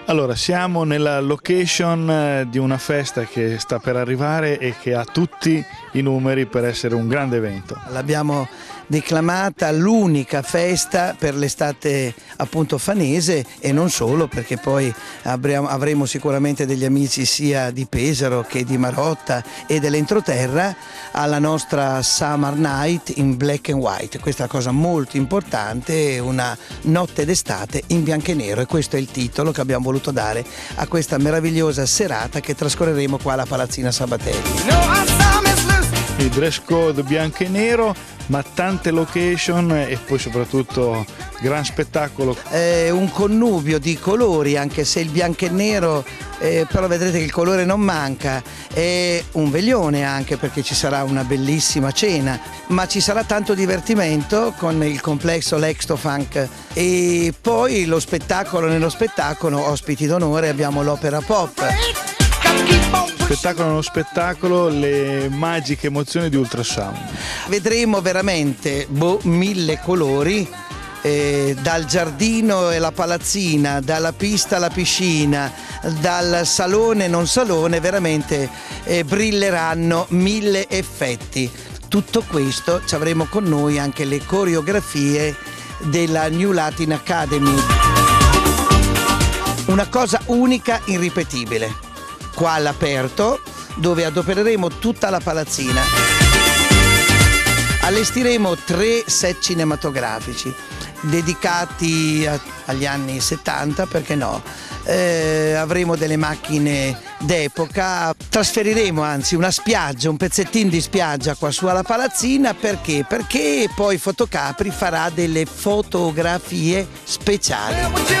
Allora, siamo nella location di una festa che sta per arrivare e che ha tutti i numeri per essere un grande evento. L'abbiamo declamata l'unica festa per l'estate appunto fanese e non solo, perché poi avremo sicuramente degli amici sia di Pesaro che di Marotta e dell'entroterra alla nostra Summer Night in Black and White. Questa è una cosa molto importante, una notte d'estate in bianco e nero, e questo è il titolo che abbiamo voluto dare a questa meravigliosa serata che trascorreremo qua alla Palazzina Sabatelli. Il dress code bianco e nero, ma tante location e poi soprattutto gran spettacolo. È un connubio di colori, anche se il bianco e nero, però vedrete che il colore non manca. È un veglione anche, perché ci sarà una bellissima cena, ma ci sarà tanto divertimento con il complesso L'Extofunk. E poi lo spettacolo, nello spettacolo ospiti d'onore abbiamo l'opera pop. Spettacolo nello spettacolo, le magiche emozioni di Ultrasound. Vedremo veramente 1000 colori, dal giardino e la palazzina, dalla pista alla piscina, dal salone e non salone, veramente brilleranno 1000 effetti. Tutto questo ci avremo con noi anche le coreografie della New Latin Academy. Una cosa unica, irripetibile. Qua all'aperto, dove adopereremo tutta la palazzina. Allestiremo 3 set cinematografici dedicati agli anni 70, perché no? Avremo delle macchine d'epoca, trasferiremo anzi una spiaggia, un pezzettino di spiaggia qua su alla palazzina. Perché? Perché poi Fotocapri farà delle fotografie speciali.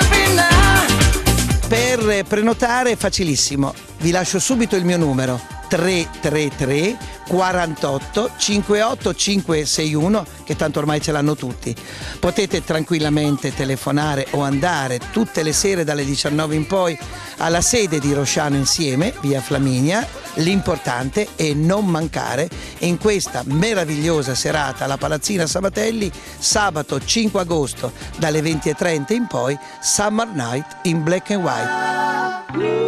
Per prenotare è facilissimo, vi lascio subito il mio numero: 333 48 58 561, che tanto ormai ce l'hanno tutti. Potete tranquillamente telefonare o andare tutte le sere dalle 19 in poi alla sede di Rosciano Insieme, via Flaminia. L'importante è non mancare in questa meravigliosa serata alla Palazzina Sabatelli, sabato 5 agosto dalle 20:30 in poi, Summer Night in Black and White.